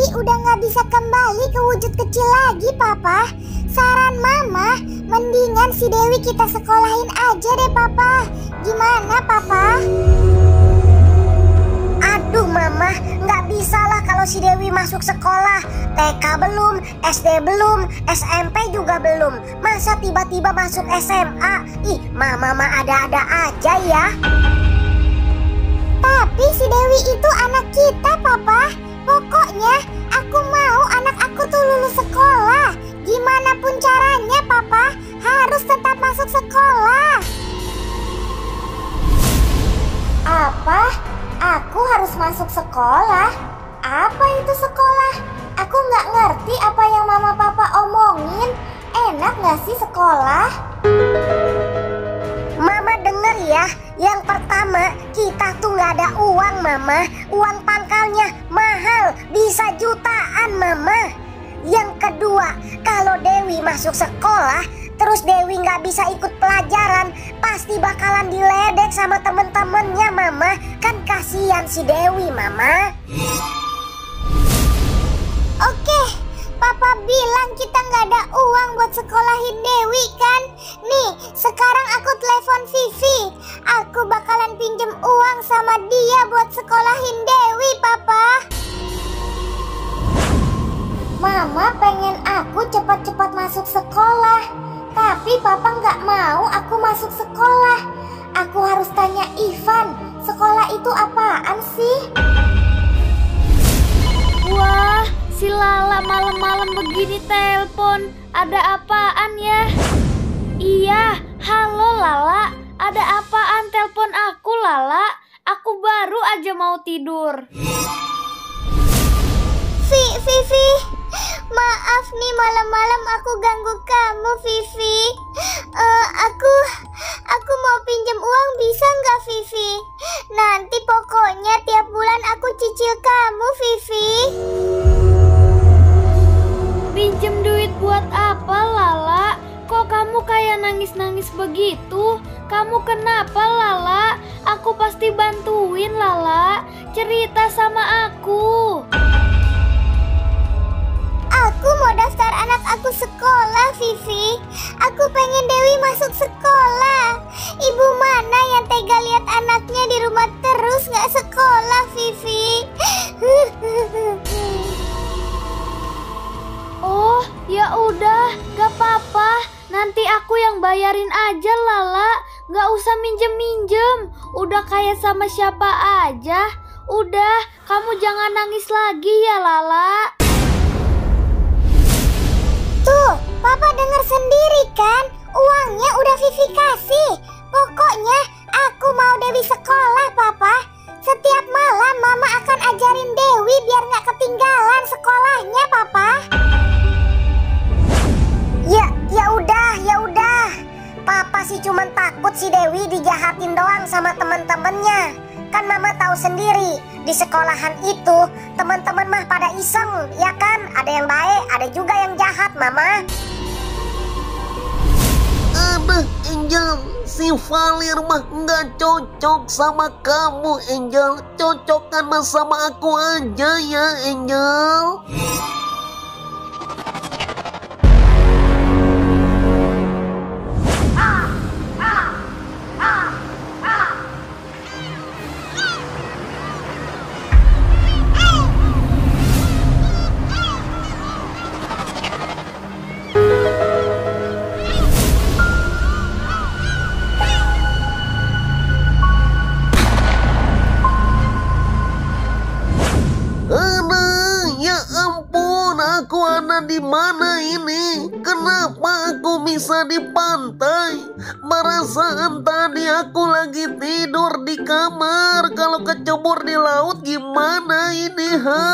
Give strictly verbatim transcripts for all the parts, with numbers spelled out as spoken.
udah nggak bisa kembali ke wujud kecil lagi, Papa. Saran Mama, mendingan si Dewi kita sekolahin aja deh, Papa. Gimana, Papa? Aduh, Mama, nggak bisa lah kalau si Dewi masuk sekolah. T K belum, S D belum, S M P juga belum. Masa tiba-tiba masuk S M A? Ih, Mama mah ada-ada aja ya. Tapi si Dewi itu anak kita, Papa. Pokoknya aku mau anak aku tuh lulus sekolah. Gimana pun caranya, Papa, harus tetap masuk sekolah. Apa? Aku harus masuk sekolah? Apa itu sekolah? Aku nggak ngerti apa yang Mama Papa omongin. Enak nggak sih sekolah? Mama denger ya, yang pertama kita tuh nggak ada uang, Mama. Uang pangkalnya mahal, bisa jutaan, Mama. Yang kedua, kalau Dewi masuk sekolah, terus Dewi nggak bisa ikut pelajaran, pasti bakalan diledek sama temen-temennya, Mama. Kan kasihan si Dewi, Mama. Oke, Papa bilang kita nggak ada uang buat sekolahin Dewi kan? Nih, sekarang aku telepon Vivi. Aku bakalan pinjem uang sama dia buat sekolahin Dewi, Papa. Mama pengen aku cepat-cepat masuk sekolah. Tapi Papa nggak mau aku masuk sekolah. Aku harus tanya Ivan, sekolah itu apaan sih? Wah, si Lala malam-malam begini telepon. Ada apaan ya? Iya, halo Lala. Ada apaan telepon aku, Lala? Aku baru aja mau tidur. Vi, Vivi, maaf nih malam-malam aku ganggu kamu, Vivi. Uh, aku, aku mau pinjam uang bisa nggak, Vivi? Nanti pokoknya tiap bulan aku cicil kamu, Vivi. Pinjem duit buat apa, Lala? Kok kamu kayak nangis-nangis begitu? Kamu kenapa, Lala? Aku pasti bantuin, Lala. Cerita sama aku. Aku mau daftar anak aku sekolah, Vivi. Aku pengen Dewi masuk sekolah. Ibu mana yang tega lihat anaknya di rumah terus nggak sekolah, Vivi? Oh, ya udah, gak apa-apa. Nanti aku yang bayarin aja, Lala. Gak usah minjem-minjem. Udah kayak sama siapa aja. Udah, kamu jangan nangis lagi ya, Lala. Tuh, Papa dengar sendiri kan? Uangnya udah Vivi kasih. Pokoknya aku mau Dewi sekolah, Papa. Setiap malam Mama akan ajarin Dewi biar nggak ketinggalan sekolahnya, Papa. Ya, ya udah, ya udah. Papa sih cuman takut si Dewi dijahatin doang sama teman-temannya. Kan Mama tahu sendiri, di sekolahan itu teman-teman mah pada iseng, ya kan? Ada yang baik, ada juga yang jahat, Mama. Aduh, Angel, si Valir mah nggak cocok sama kamu, Angel. Cocokkan mah sama aku aja ya, Angel. Di mana ini? Kenapa aku bisa di pantai? Perasaan tadi aku lagi tidur di kamar. Kalau kecebur di laut gimana ini, ha?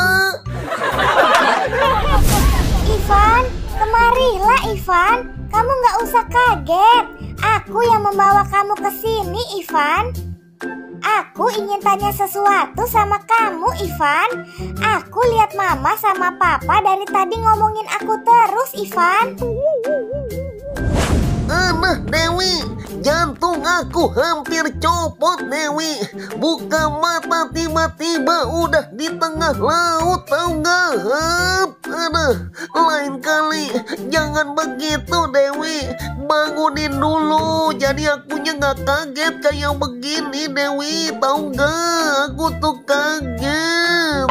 Ivan, kemarilah Ivan. Kamu nggak usah kaget. Aku yang membawa kamu ke sini, Ivan. Aku ingin tanya sesuatu sama kamu, Ivan. Aku lihat Mama sama Papa dari tadi ngomongin aku terus, Ivan. Aduh, Dewi, Jantung aku hampir copot, Dewi. Buka mata tiba-tiba udah di tengah laut, tahu nggak? Aduh, lain kali jangan begitu, Dewi. Bangunin dulu, jadi akunya nggak kaget kayak begini, Dewi. Tahu nggak? Aku tuh kaget.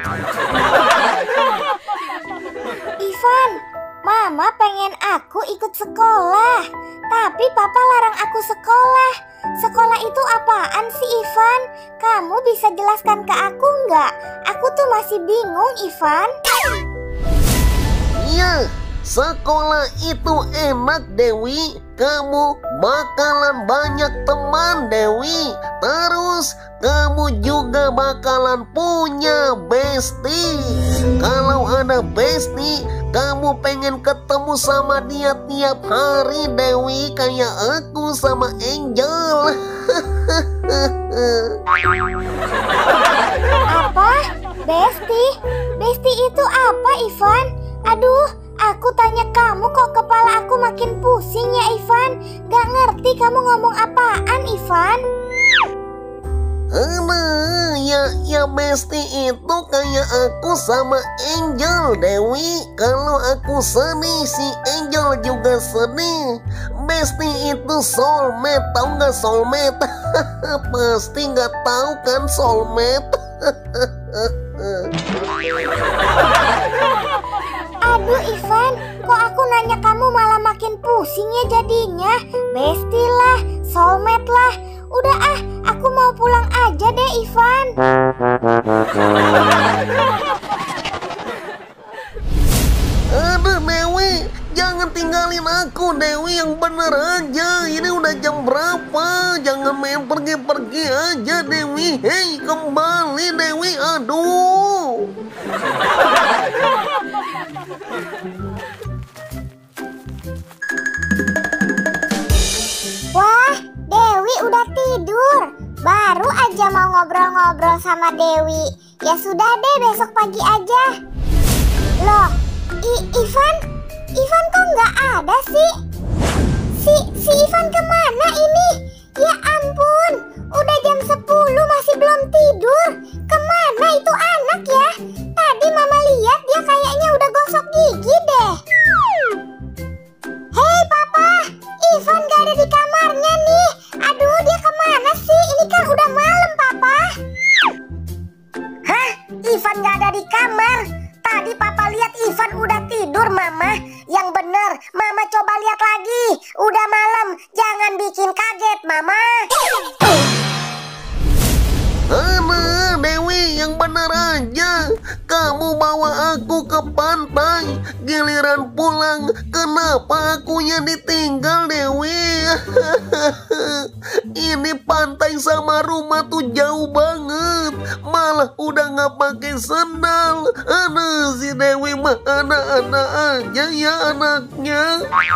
Ivan, Mama pengen aku ikut sekolah, tapi Papa larang aku sekolah. Sekolah itu apaan sih, Ivan? Kamu bisa jelaskan ke aku nggak? Aku tuh masih bingung, Ivan. Iya, sekolah itu enak, Dewi. Kamu bakalan banyak teman, Dewi. Terus kamu juga bakalan punya bestie. Kalau ada bestie, kamu pengen ketemu sama dia tiap hari, Dewi. Kayak aku sama Angel. Apa? Bestie? Bestie itu apa, Ivan? Aduh, aku tanya kamu kok kepala aku makin pusing ya, Ivan. Gak ngerti kamu ngomong apaan, Ivan. Aduh, ya, ya bestie itu kayak aku sama Angel, Dewi. Kalau aku sedih, si Angel juga sedih. Bestie itu soulmate, tahu nggak soulmate? Pasti nggak tahu kan soulmate. Aduh, Ivan, kok aku nanya kamu malah makin pusing ya jadinya. Bestie lah, soulmate lah. Udah ah, aku mau pulang aja deh, Ivan. Aduh, Dewi, jangan tinggalin aku, Dewi. Yang bener aja, ini udah jam berapa? Jangan main pergi-pergi aja, Dewi. Hei, kembali, Dewi. Aduh. Wah, Dewi udah tidur. Baru aja mau ngobrol-ngobrol sama Dewi. Ya sudah deh, besok pagi aja. Loh, I Ivan? Ivan kok nggak ada sih? Si, si Ivan kemana ini? Ya ampun, udah jam sepuluh masih belum tidur. Kemana itu anak ya? Tadi Mama lihat dia kayaknya udah gosok gigi deh. Hei Papa, Ivan gak ada di kamarnya nih. Aduh, dia kemana sih? Ini kan udah malam, Papa. Hah? Ivan gak ada di kamar? Tadi Papa lihat Ivan udah tidur, Mama. Yang bener, Mama coba lihat lagi. Udah malam, jangan bikin kaget, Mama. Aduh, Dewi, yang bener aja. Kamu bawa aku ke pantai. Giliran pulang, kenapa akunya ditinggal, Dewi? Ini pantai sama rumah tuh jauh banget. Malah udah nggak pakai sendal. Aduh, si Dewi mah anak-anak aja ya anaknya.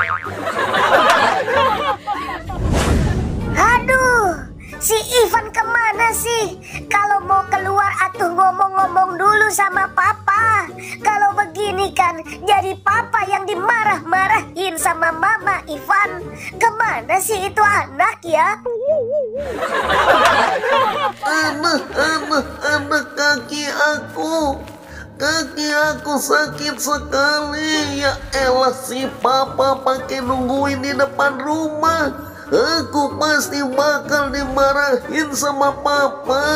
Aduh, si Ivan kemana sih? Kalau mau keluar atuh ngomong-ngomong dulu sama Papa. Kalau begini kan jadi Papa yang dimarah-marahin sama Mama Ivan. Kemana sih itu anak ya? Aduh, aduh, aduh, kaki aku. Kaki aku sakit sekali. Ya elah, si Papa pakai nungguin di depan rumah. Aku pasti bakal dimarahin sama Papa.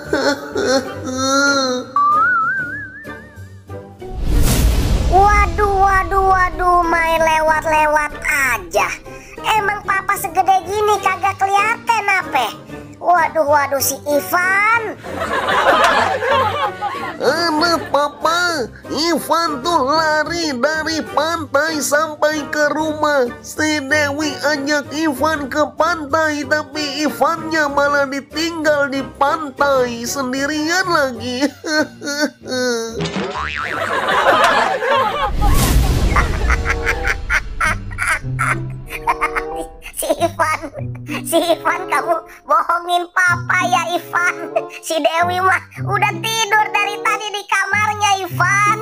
Waduh, waduh, waduh, main lewat-lewat aja. Emang Papa segede gini kagak kelihatan apa? Waduh, waduh, si Ivan. Anak Papa, Ivan tuh lari dari pantai sampai ke rumah. Si Dewi ajak Ivan ke pantai, tapi Ivannya malah ditinggal di pantai sendirian lagi. Si Ivan, si Ivan kamu bohongin Papa ya Ivan. Si Dewi mah udah tidur dari tadi di kamarnya Ivan.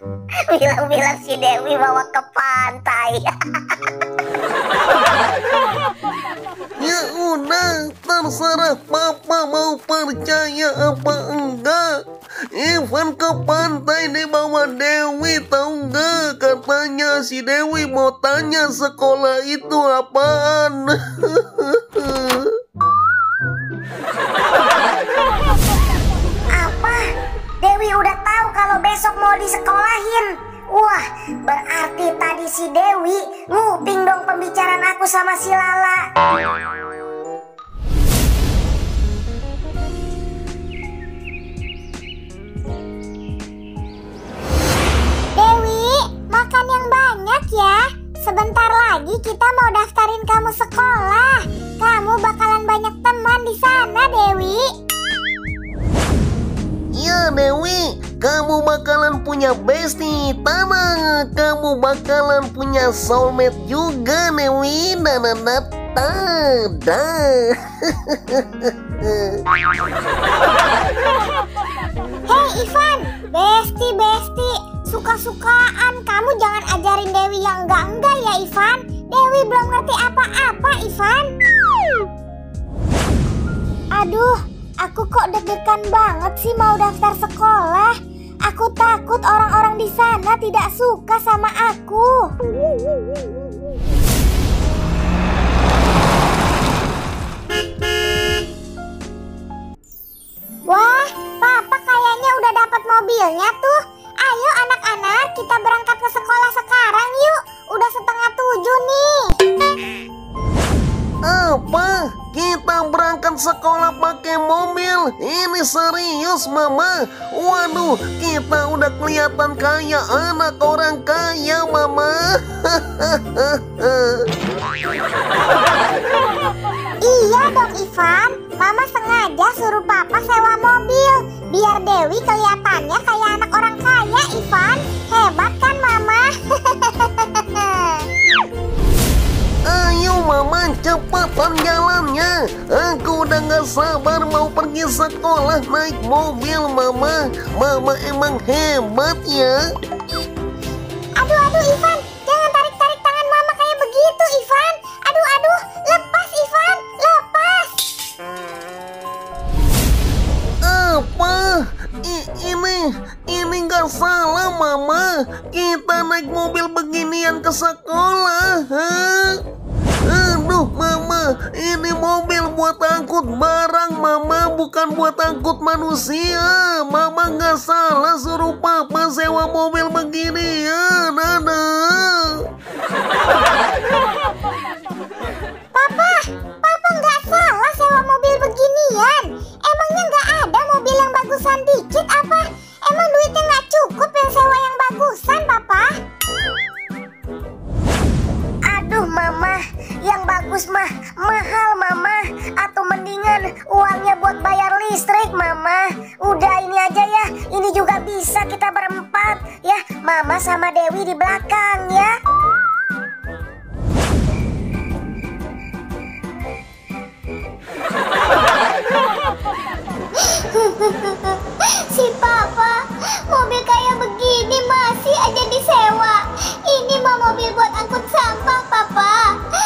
Bilang-bilang si Dewi bawa ke pantai. Terserah papa mau percaya apa enggak. Ivan ke pantai dibawa Dewi, tahu nggak? Katanya si Dewi mau tanya sekolah itu apaan. Apa? Dewi udah tahu kalau besok mau disekolahin. Wah, berarti tadi si Dewi nguping dong pembicaraan aku sama si Lala. Dewi, makan yang banyak ya. Sebentar lagi kita mau daftarin kamu sekolah. Kamu bakalan banyak teman di sana, Dewi. Ya Dewi, kamu bakalan punya bestie. Tanah, kamu bakalan punya soulmate juga, Dewi. Nananat, dah. Hei Ivan, besti-besti, suka-sukaan. Kamu jangan ajarin Dewi yang enggak-enggak ya Ivan. Dewi belum ngerti apa-apa Ivan. Aduh, aku kok deg-degan banget sih mau daftar sekolah. Aku takut orang-orang di sana tidak suka sama aku. Wah, Papa kayaknya udah dapat mobilnya tuh. Ayo anak-anak, kita berangkat ke sekolah sekarang yuk. Udah setengah tujuh nih. Apa? Kita berangkat sekolah pakai mobil? Ini serius, Mama? Waduh, kita udah kelihatan kayak anak orang kaya, Mama. Iya dong Ivan, Mama sengaja suruh Papa sewa mobil biar Dewi kelihatannya kayak anak orang kaya Ivan. Hebat kan Mama? Ayo Mama, cepetan jalannya. Aku udah gak sabar mau pergi sekolah naik mobil, Mama. Mama emang hebat ya. Aduh aduh Ivan, jangan tarik-tarik tangan Mama kayak begitu Ivan. Aduh aduh, lepas Ivan, lepas. Apa? I- ini, ini gak salah, Mama. Kita naik mobil beginian ke sekolah, huh? Aduh, Mama, ini mobil buat angkut barang, Mama, bukan buat angkut manusia. Mama gak salah suruh Papa sewa mobil beginian, aduh. Papa, Papa nggak salah sewa mobil beginian. Emangnya nggak ada mobil yang bagusan dikit apa? Emang duitnya nggak cukup yang sewa yang bagusan, Papa? Aduh Mama, yang bagus mah mahal Mama. Atau mendingan uangnya buat bayar listrik Mama. Udah ini aja ya, ini juga bisa kita berempat ya. Mama sama Dewi di belakang ya. Si Papa, mobil kayak begini masih aja disewa. Ini mah mobil buat angkut sampah, Papa.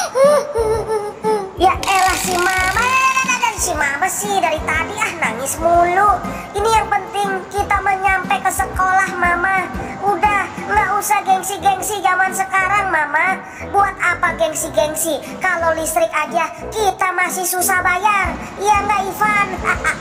Ya elah si Mama, si Mama sih dari tadi ah nangis mulu. Ini yang penting kita menyampe ke sekolah Mama. Udah nggak usah gengsi-gengsi zaman sekarang Mama. Buat apa gengsi-gengsi kalau listrik aja kita masih susah bayar. Iya nggak Ivan?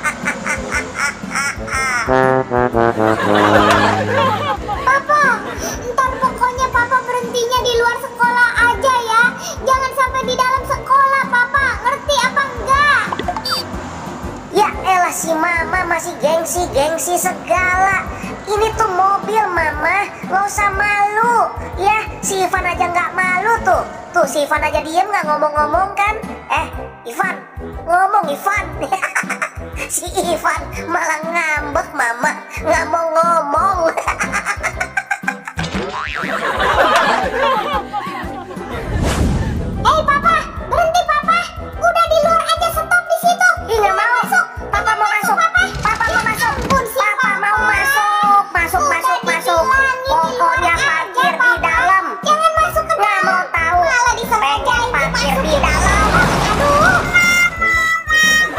Papa, ntar pokoknya Papa berhentinya di luar sekolah aja ya. Jangan sampai di dalam sekolah, Papa. Ngerti apa enggak? Ya elah si Mama masih gengsi-gengsi segala. Ini tuh mobil Mama, gak usah malu. Ya si Ivan aja nggak malu tuh. Tuh si Ivan aja diem nggak ngomong-ngomong kan. Eh Ivan, ngomong Ivan. Si Ivan malah ngambek Mama, nggak mau ngomong. Hei Papa, berhenti Papa. Udah di luar aja, stop di situ. Ih nggak mau masuk. Papa mau masuk. Papa mau masuk. Papa mau masuk. Masuk masuk masuk. Pokoknya parkir di dalam. Jangan masuk ke Nggak mau tahu. malah Pengen parkir di dalam. Aduh.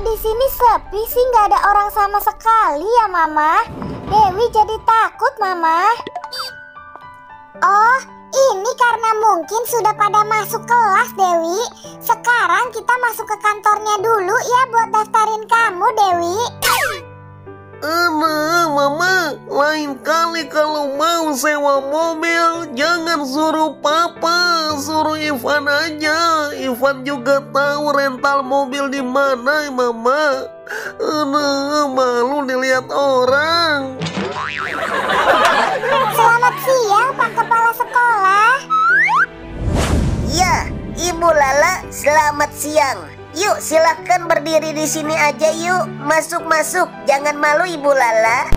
di sini sepi sih, nggak ada orang sama sekali ya, Mama? Dewi jadi takut, Mama. Oh, ini karena mungkin sudah pada masuk kelas, Dewi. Sekarang kita masuk ke kantornya dulu ya buat daftarin kamu, Dewi. Anak, Mama, lain kali kalau mau sewa mobil, jangan suruh Papa, suruh Ivan aja. Ivan juga tahu rental mobil di mana, Mama. Anak, malu dilihat orang. Selamat siang, Pak Kepala Sekolah. Ya, Ibu Lala, selamat siang. Yuk, silahkan berdiri di sini aja yuk. Masuk-masuk, jangan malu Ibu Lala.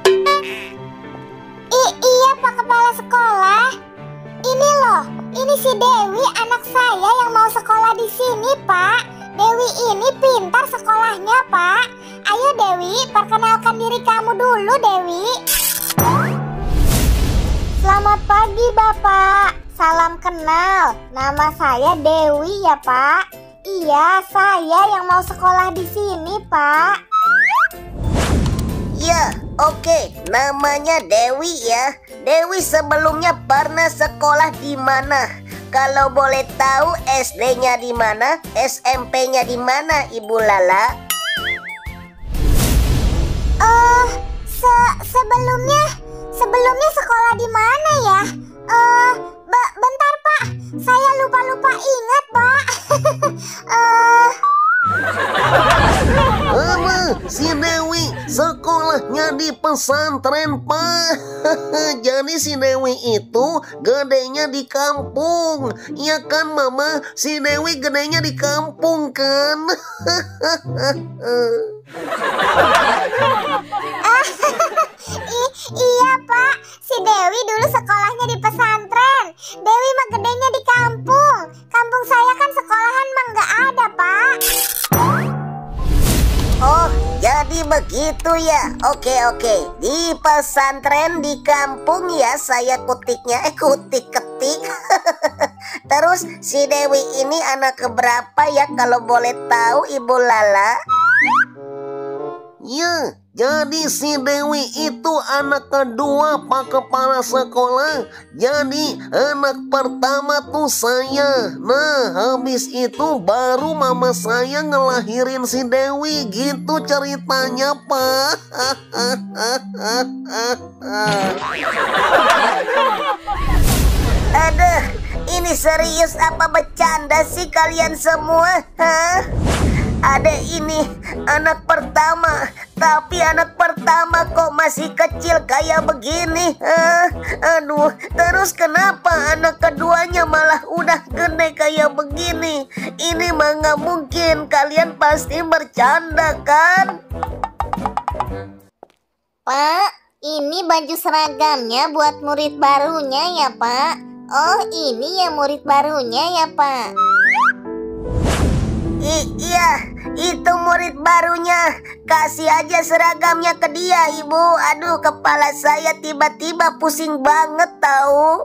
I iya, Pak Kepala Sekolah. Ini loh, ini si Dewi, anak saya yang mau sekolah di sini, Pak. Dewi ini pintar sekolahnya, Pak. Ayo Dewi, perkenalkan diri kamu dulu, Dewi. Selamat pagi, Bapak. Salam kenal. Nama saya Dewi ya, Pak. Iya, saya yang mau sekolah di sini, Pak. Ya, oke. Namanya Dewi ya. Dewi sebelumnya pernah sekolah di mana? Kalau boleh tahu S D-nya di mana? S M P-nya di mana, Ibu Lala? Eh, uh, se sebelumnya sebelumnya sekolah di mana ya? Eh, uh, bentar, Pak. Saya lupa-lupa ingat, Pak. uh... Alah, si Dewi sekolahnya di pesantren, Pak. Jadi si Dewi itu gedenya di kampung. Iya kan, Mama? Si Dewi gedenya di kampung kan? I iya, Pak. Si Dewi dulu sekolahnya di pesantren. Dewi mah gedenya di kampung. Kampung saya kan sekolahan mah nggak ada, Pak. Oh, jadi begitu ya. Oke, oke. Di pesantren di kampung ya, saya kutiknya. Eh, kutik-ketik. Terus si Dewi ini anak keberapa ya kalau boleh tahu, Ibu Lala? Ya, jadi si Dewi itu anak kedua Pak Kepala Sekolah. Jadi anak pertama tuh saya. Nah, habis itu baru mama saya ngelahirin si Dewi. Gitu ceritanya, Pak. Aduh, ini serius apa bercanda sih kalian semua? Hah? Ada ini anak pertama, tapi anak pertama kok masih kecil kayak begini. Uh, aduh, terus kenapa anak keduanya malah udah gede kayak begini? Ini mah nggak mungkin, kalian pasti bercanda kan? Pak, ini baju seragamnya buat murid barunya ya, Pak. Oh, ini ya murid barunya ya, Pak. I iya, itu murid barunya. Kasih aja seragamnya ke dia, Ibu. Aduh, kepala saya tiba-tiba pusing banget tahu.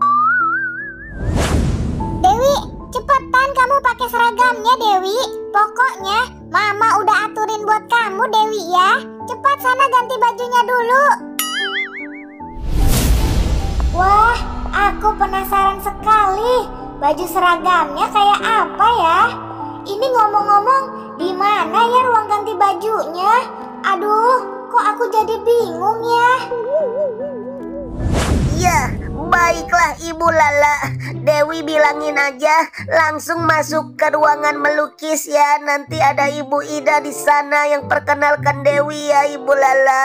Dewi, cepetan kamu pakai seragamnya, Dewi. Pokoknya Mama udah aturin buat kamu, Dewi ya. Cepat sana ganti bajunya dulu. Wah, aku penasaran sekali. Baju seragamnya kayak apa ya? Ini ngomong-ngomong, di mana ya ruang ganti bajunya? Aduh, kok aku jadi bingung ya? Ya, baiklah Ibu Lala. Dewi bilangin aja langsung masuk ke ruangan melukis ya. Nanti ada Ibu Ida di sana yang perkenalkan Dewi ya, Ibu Lala.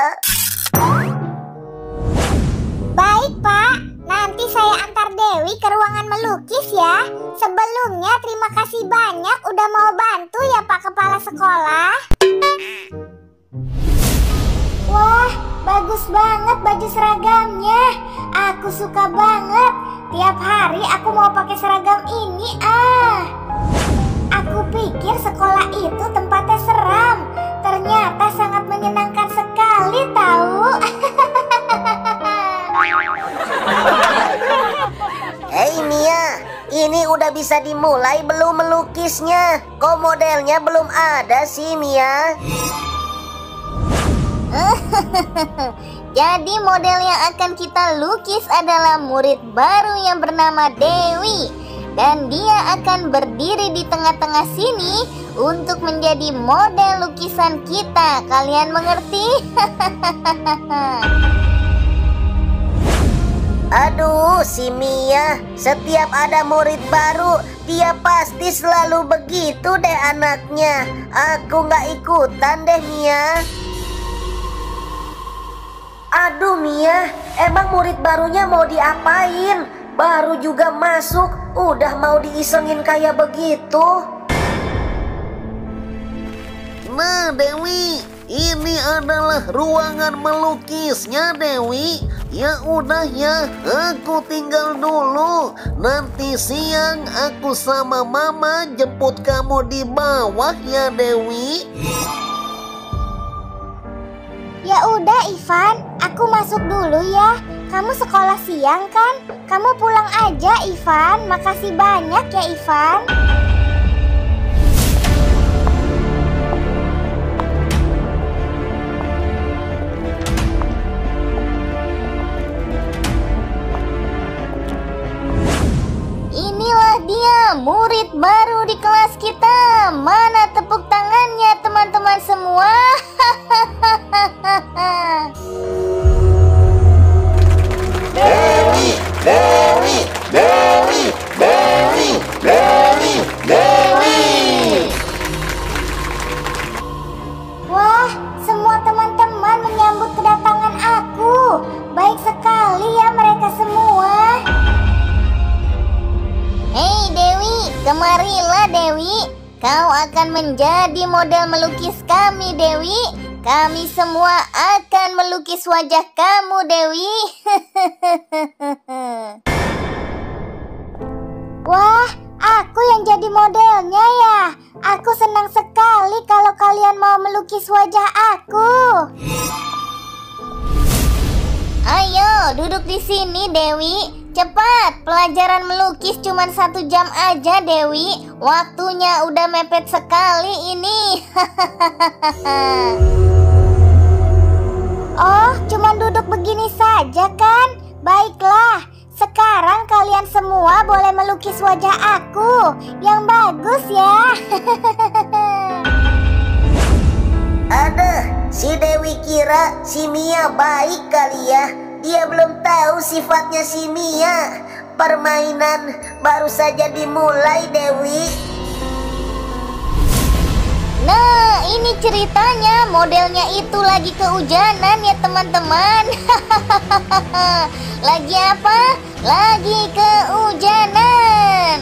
Baik, Pak. Nanti saya antar Dewi ke ruangan melukis ya. Sebelumnya terima kasih banyak udah mau bantu ya Pak Kepala Sekolah. Wah, bagus banget baju seragamnya. Aku suka banget. Tiap hari aku mau pakai seragam ini ah. Aku pikir sekolah itu tempatnya seram. Ternyata sangat menyenangkan sekali tahu. Hei Mia, Ini udah bisa dimulai belum melukisnya? Kok modelnya belum ada sih, Mia? Jadi model yang akan kita lukis adalah murid baru yang bernama Dewi. Dan dia akan berdiri di tengah-tengah sini untuk menjadi model lukisan kita. Kalian mengerti? Aduh, si Mia, setiap ada murid baru, dia pasti selalu begitu deh anaknya. Aku nggak ikutan deh, Mia. Aduh, Mia, emang murid barunya mau diapain? Baru juga masuk, udah mau diisengin kayak begitu. Nah, Dewi, ini adalah ruangan melukisnya, Dewi. Ya udah ya, aku tinggal dulu. Nanti siang aku sama Mama jemput kamu di bawah ya, Dewi. Ya udah Ivan, aku masuk dulu ya. Kamu sekolah siang kan? Kamu pulang aja Ivan. Makasih banyak ya Ivan. Inilah dia murid baru di kelas kita. Mana tepuk tangannya teman-teman semua? Dewi, Dewi, Dewi, Dewi, Dewi, Dewi. Wah, semua teman-teman menyambut kedatangan aku. Baik sekali ya mereka semua. Hei Dewi, kemarilah Dewi. Kau akan menjadi model melukis kami Dewi. Kami semua akan melukis wajah kamu Dewi. Wah, aku yang jadi modelnya ya. Aku senang sekali kalau kalian mau melukis wajah aku. Ayo, duduk di sini Dewi. Cepat, pelajaran melukis cuma satu jam aja Dewi. Waktunya udah mepet sekali ini. Oh, cuma duduk begini saja kan? Baiklah, sekarang kalian semua boleh melukis wajah aku. Yang bagus ya. Aduh, si Dewi kira si Mia baik kali ya. Dia belum tahu sifatnya si Mia. Permainan baru saja dimulai, Dewi. Nah, ini ceritanya. Modelnya itu lagi kehujanan ya teman-teman. Lagi apa? Lagi kehujanan.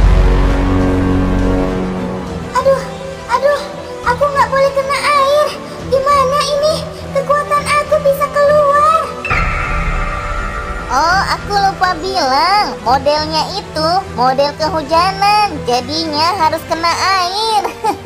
Aduh, aduh, aku nggak boleh kena air. Gimana ini? Kekuatan aku bisa keluar. Oh, aku lupa bilang, modelnya itu model kehujanan, jadinya harus kena air.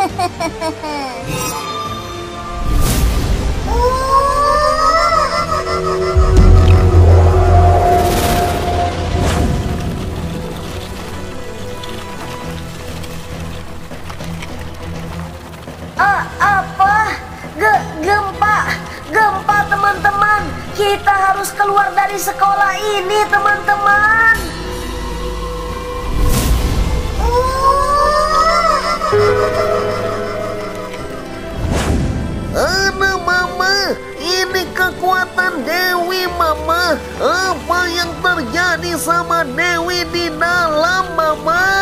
Ah, apa? Ge gempa, gempa teman-teman. Kita harus keluar dari sekolah ini, teman-teman. Anak Mama, ini kekuatan Dewi Mama. Apa yang terjadi sama Dewi di dalam Mama?